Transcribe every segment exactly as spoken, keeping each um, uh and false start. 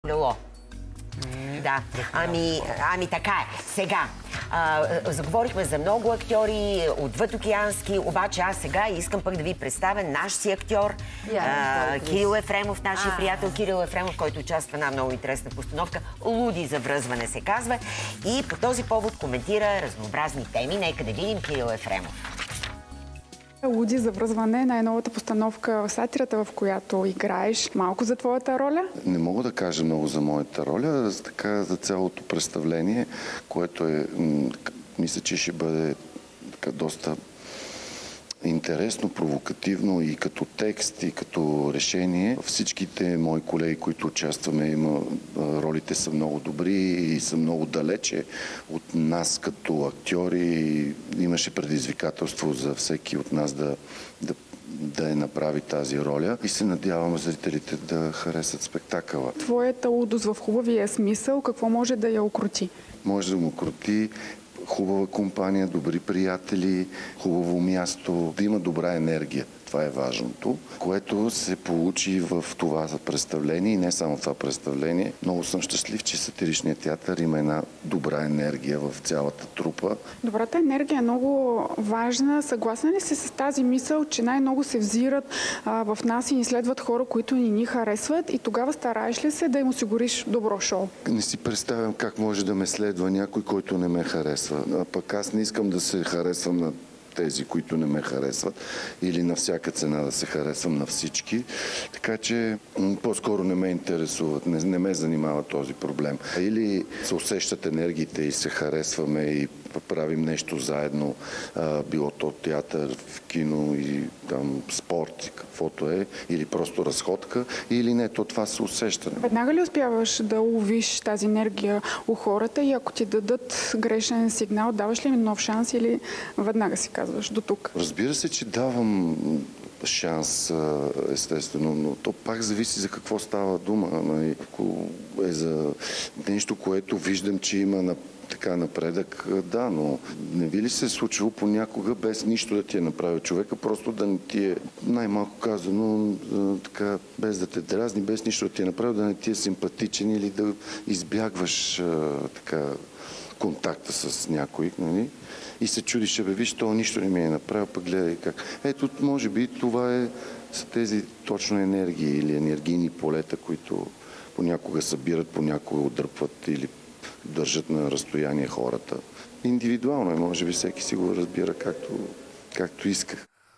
Лело. Да, ами, ами така е. Сега, а, заговорихме за много актьори, отвъдокеански, обаче аз сега искам пък да ви представя наш си актьор, а, Кирил Ефремов, нашия приятел Кирил Ефремов, който участва в една много интересна постановка. Луди за връзване се казва. И по този повод коментира разнообразни теми. Нека да видим Кирил Ефремов. Луди за връзване, най-новата постановка в сатирата, в която играеш. Малко за твоята роля? Не мога да кажа много за моята роля, за, така, за цялото представление, което е, мисля, че ще бъде така, доста интересно, провокативно и като текст, и като решение. Всичките мои колеги, които участваме, има, ролите са много добри и са много далече от нас като актьори. Имаше предизвикателство за всеки от нас да, да, да я направи тази роля и се надявам зрителите да харесат спектакъла. Твоята лудост в хубавия смисъл, какво може да я укрути? Може да му крути хубава компания, добри приятели, хубаво място, да има добра енергия. Това е важното, което се получи в това представление и не само в това представление. Много съм щастлив, че сатиричният театър има една добра енергия в цялата трупа. Добрата енергия е много важна. Съгласна ли си с тази мисъл, че най-много се взират а, в нас и ни следват хора, които ни ни харесват, и тогава стараеш ли се да им осигуриш добро шоу? Не си представям как може да ме следва някой, който не ме харесва. А пък аз не искам да се харесвам на тези, които не ме харесват, или на всяка цена да се харесвам на всички. Така че по-скоро не ме интересуват, не, не ме занимава този проблем. Или се усещат енергиите и се харесваме и правим нещо заедно, а, било то театър, в кино и там спорт, каквото е, или просто разходка, или не, то това се усещане. Веднага ли успяваш да уловиш тази енергия у хората и ако ти дадат грешен сигнал, даваш ли им нов шанс или веднага си казваш до тук? Разбира се, че давам шанс, естествено, но то пак зависи за какво става дума. Ако е за нещо, което виждам, че има на така напредък, да, но не би ли се е случило понякога без нищо да ти е направил човека, просто да не ти е, най-малко казано, така, без да те дразни, без нищо да ти е направил, да не ти е симпатичен или да избягваш така контакта с някой, нали? И се чудиш, бе, виж, това нищо не ми е направил, пък гледай как. Ето, може би това е, са тези точно енергии или енергийни полета, които понякога събират, понякога отдръпват или държат на разстояние хората. Индивидуално е, може би всеки си го разбира както, както иска.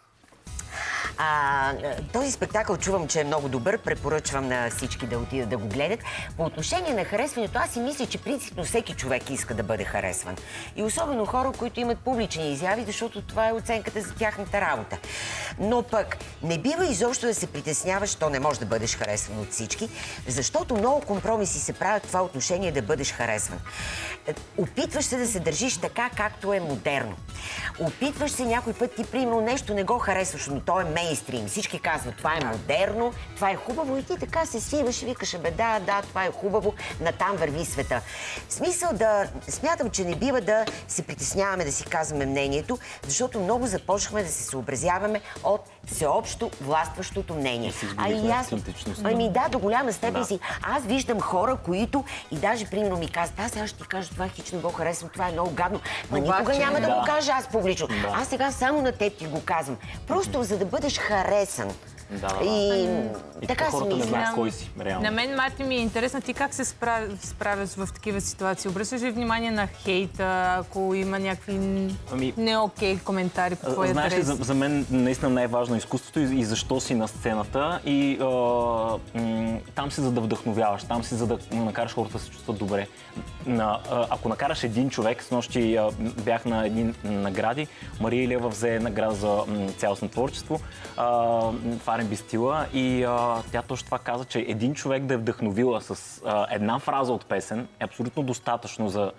А, този спектакъл чувам, че е много добър. Препоръчвам на всички да отидат да го гледат. По отношение на харесването, аз си мисля, че принципно всеки човек иска да бъде харесван. И особено хора, които имат публични изяви, защото това е оценката за тяхната работа. Но пък не бива изобщо да се притесняваш, то не може да бъдеш харесван от всички, защото много компромиси се правят в това отношение да бъдеш харесван. Опитваш се да се държиш така, както е модерно. Опитваш се някой път, ти примерно нещо не го харесваш, но то е мейнстрим. Всички казват, това е модерно, това е хубаво и ти така се свиваш и викаш, бе, да, да, това е хубаво, натам върви света. В смисъл да, смятам, че не бива да се притесняваме да си казваме мнението, защото много започнахме да се съобразяваме от всеобщо властващото мнение. А и аз, ами да, до голяма степен да. си. Аз виждам хора, които и даже примерно ми казват, аз сега ще ти кажа, това хич не го харесвам, това е много гадно. Ма никога няма да, да го кажа аз публично. Да. Аз сега само на теб ти го казвам. Просто mm-hmm. за да бъдеш харесан. Да, да, да. И, и така си хората не знаят мисля. кой си, реално. На мен, Марти, ми е интересно ти как се справ... справяш в такива ситуации. Обръщаш ли внимание на хейта, ако има някакви ами... не окей коментари по твоя Знаеш ли, за, за мен наистина най-важно е изкуството и, и защо си на сцената. И а, м- там си за да вдъхновяваш, там си за да накараш хората да се чувстват добре. На, а, ако накараш един човек, снощи а, бях на едни награди, Мария Илиева взе награда за м- цялостно творчество а, в Ар енд Би стила и а, тя точно това каза, че един човек да е вдъхновила с а, една фраза от песен е абсолютно достатъчно за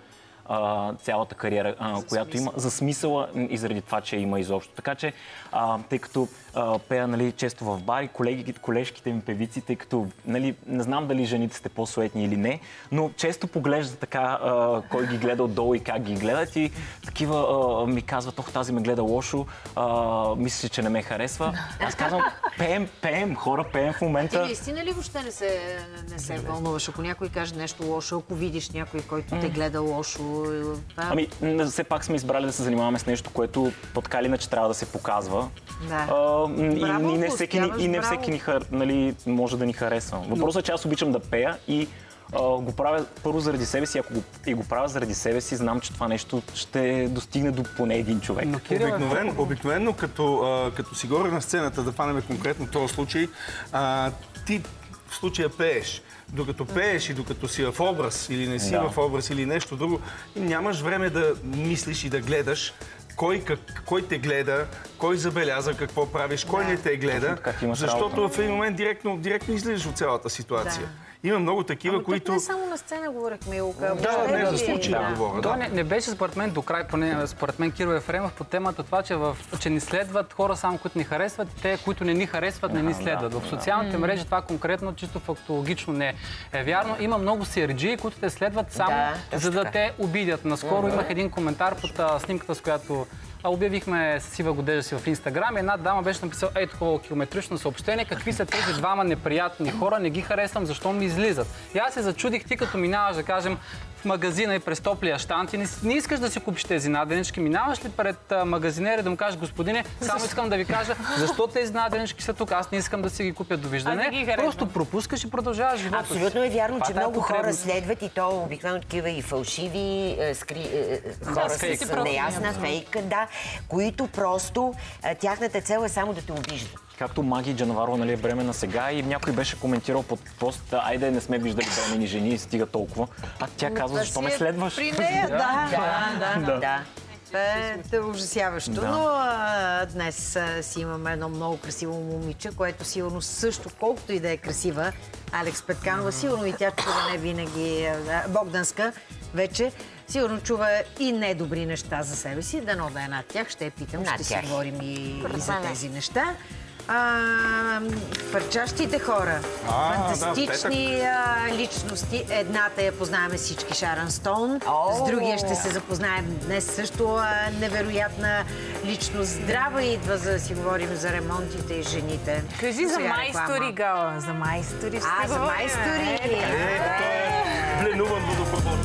а, цялата кариера, а, която смисъл. има, за смисъла и заради това, че има изобщо. Така че, а, тъй като а, пея нали, често в бари, колеги, колежките ми певици, тъй като нали, не знам дали жените сте по-суетни или не, но често поглежда така а, кой ги гледа отдолу и как ги гледат и такива а, ми казват, ох, тази ме гледа лошо, а, мисля, че не ме харесва. Аз казвам, пеем, пеем, хора, пеем в момента. Ти наистина ли въобще не се, не се вълнуваш? Ако някой каже нещо лошо, ако видиш някой, който те гледа лошо... Това... Ами, все пак сме избрали да се занимаваме с нещо, което така или иначе трябва да се показва. Да. А, и, браво, и не всеки, и не всеки ни, нали, може да ни харесва. Въпросът е, че аз обичам да пея и а, го правя първо заради себе си. Ако го, и го правя заради себе си, знам, че това нещо ще достигне до поне един човек. Но, обикновено, обикновено като, а, като си горе на сцената, да фанеме конкретно този случай, а, ти в случая пееш. Докато пееш и докато си в образ или не си да. в образ или нещо друго, нямаш време да мислиш и да гледаш кой, как, кой те гледа, кой забеляза какво правиш, кой да. не те гледа, защото в един момент директно, директно излизаш от цялата ситуация. Да. Има много такива, Ама които... не само на сцена говорихме, Илка. Да, не за случай да, да говоря. То да. не, не беше според мен до край, поне според мен Киро Ефремов по темата това, че, в, че ни следват хора само, които ни харесват и те, които не ни харесват, не ни следват. Да, в социалните да. мрежи това конкретно, чисто фактологично не е вярно. Има много сиерджии, които те следват само, да, за да така. те обидят. Наскоро mm-hmm. имах един коментар под а, снимката, с която обявихме сива годежа си в Инстаграм. Една дама беше написала ей такова километрично съобщение. Какви са тези двама неприятни хора? Не ги харесвам, защо ми излизат? И аз се зачудих, ти като минаваш, да кажем, в магазина и през топлия щант и не, не искаш да си купиш тези наденички. Минаваш ли пред а, магазинера да му кажеш, господине, само искам да ви кажа, защо тези наденички са тук? Аз не искам да си ги купя, довиждане. Просто пропускаш и продължаваш живота. Абсолютно е вярно, че много хора следват и то обикновено такива и фалшиви скри... хора да, с неясна фейк, да, които просто тяхната цел е само да те обиждат. Както Маги Джанаварова, нали, е бременна сега и някой беше коментирал под пост, айде не сме виждали бремени жени и стига толкова. А тя казва, защо ме следваш? При нея, да. Да, да, да. Това е ужасяващо, да. но а, днес а, си имаме едно много красиво момиче, което сигурно също, колкото и да е красива, Алекс Петканова, сигурно и тя чува не винаги а, Богданска вече, сигурно чува и недобри неща за себе си, дано да е над тях, ще я питам, над ще тях. си говорим и, и за тези неща. А, парчащите хора, а, фантастични да, а, личности. Едната я познаваме всички, Шарън Стоун. О, с другия ще се запознаем днес също а, невероятна личност. Здрава идва, за да си говорим за ремонтите и жените. Кажи за майстори, Гала. За майстори ще А, за майстори. Ето, пленувам водопровод.